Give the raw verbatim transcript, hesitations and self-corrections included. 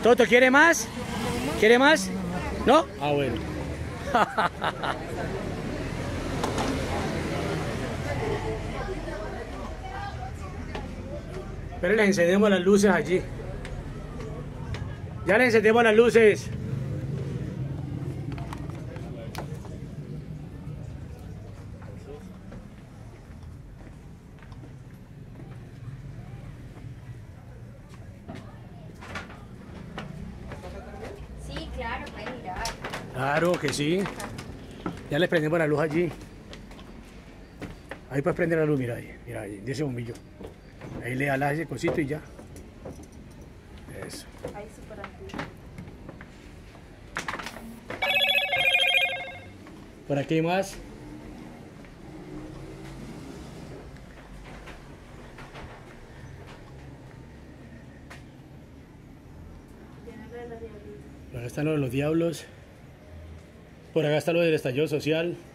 Toto, ¿quiere más? ¿Quiere más? ¿No? Ah, bueno. Pero les encendemos las luces allí. Ya les encendemos las luces. Sí, claro, pueden mirar. Claro que sí. Ya les prendemos la luz allí. Ahí puedes prender la luz, mira ahí, mira ahí, de ese bombillo. Ahí le alas ese cosito y ya. Eso. Ahí súper antiguo. Por aquí hay más. Por acá están los, los diablos. Por acá está lo del estallido social.